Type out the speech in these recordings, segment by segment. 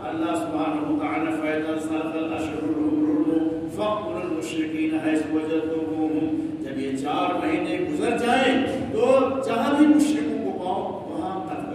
اللہ سبحانہ وتعالی فَإِذَا انْسَلَخَ الْأَشْهُرُ الْحُرُمُ فَاقْتُلُوا الْمُشْرِكِينَ حَيْثُ وَجَدتُّمُوهُمْ، جب یہ 4 مہینے گزر جائیں تو جہاں بھی مشرکوں کو پاؤ وہاں قتل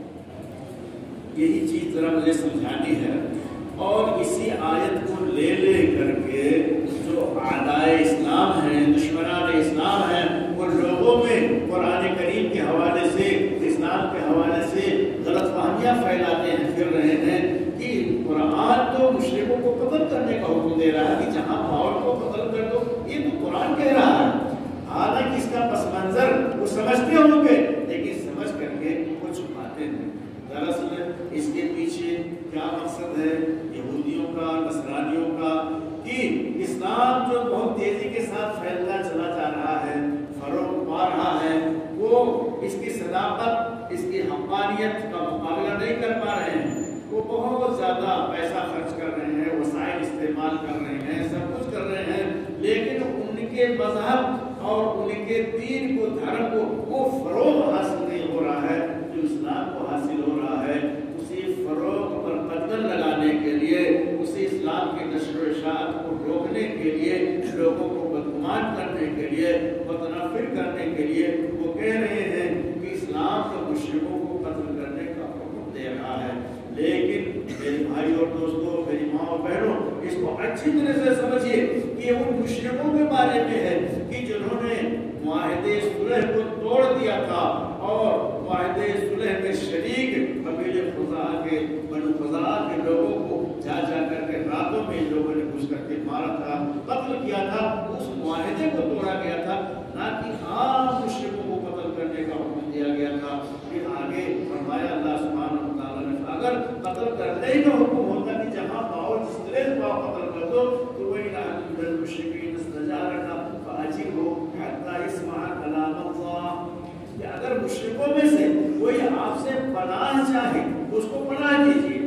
کرو۔ یہی چیز ذرا مجھے سمجھانی ہے، اور اسی آیت کو لے کر کے جو اعدائے اسلام ہیں، دشمنان اسلام ہیں، وہ لوگوں میں قرآن کریم کے حوالے سے، اسلام کے حوالے سے غلط فہمیاں پھیلاتے ہیں، پھر رہے ہیں کہ قرآن تو مشرکوں کو قتل کرنے کا حکم دے رہا ہے کہ جہاں پاؤ کو قتل کر دو، یہ تو قرآن کہہ رہا ہے۔ حالانکہ اس کا پس منظر وہ سمجھتے ہوں گے، لیکن سمجھ کر کے وہ چھپاتے ہیں۔ دراصل اس کے پیچھے کیا مقصد ہے یہودیوں کا، نصرانیوں کا، کہ اسلام جو بہت تیزی کے ساتھ پھیلتا چلا جا رہا ہے، فروغ پا رہا ہے، وہ اس کی صداقت، اس کی حقانیت کا مقابلہ نہیں کر پا رہے ہیں۔ وہ بہت زیادہ پیسہ خرچ کر رہے ہیں، وسائل استعمال کر رہے ہیں، سب کچھ کر رہے ہیں، لیکن ان کے مذہب اور ان کے دین کو، دھرم کو وہ فروغ حاصل نہیں ہو رہا ہے جو اسلام کو حاصل ہو رہا ہے۔ اسی فروغ پر قدم لگانے کے لیے، اسی اسلام کی نشر و اشاعت کو روکنے کے لیے، لوگوں کو بدگمان کرنے کے لیے، متنفر کرنے کے لیے وہ کہہ رہے ہیں کہ اسلام تو مشرکوں کو قتل کرنے کا حکم دے رہا ہے۔ لیکن میرے بھائی اور دوستوں، میری ماں اور بہنوں، اس کو اچھی طرح سے سمجھیے کہ ان مشرکوں کے بارے میں ہے کہ جنہوں نے معاہدے صلح کو توڑ دیا تھا اور معاہدے صلح میں شریک قبیلے خزاعہ کے، بنو خزاعہ کے لوگوں کو جا کر کے راتوں میں ان لوگوں نے گھس کر کے مارا تھا، قتل کیا تھا۔ اس معاہدے کو توڑا گیا تھا، نہ کہ عام مشرکوں کو قتل کرنے کا حکم دیا گیا تھا۔ پھر آگے فرمایا اللہ سبحانہ وتعالیٰ نے، اگر قتل کرنے ہی کا حکم ہوتا کہ جہاں پاؤ جس طرح پاؤ قتل کر دو، تو وہی لَعَلَّ الْمُشْرِكِينَ اسْتَجَارَكَ فَأَجِرْهُ حَتَّى يَسْمَعَ كَلَامَ اللَّهِ، کہ اگر مشرکوں میں سے کوئی آپ سے پناہ چاہے تو اس کو پناہ دیجیے،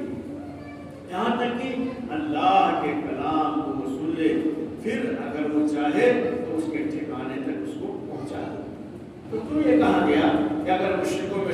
یہاں تک کہ اللہ کے کلام کو وہ سن لے، پھر اگر وہ چاہے تو اس کے ٹھکانے تک اس کو پہنچا دو۔ تو کیوں یہ کہا گیا کہ اگر مشرکوں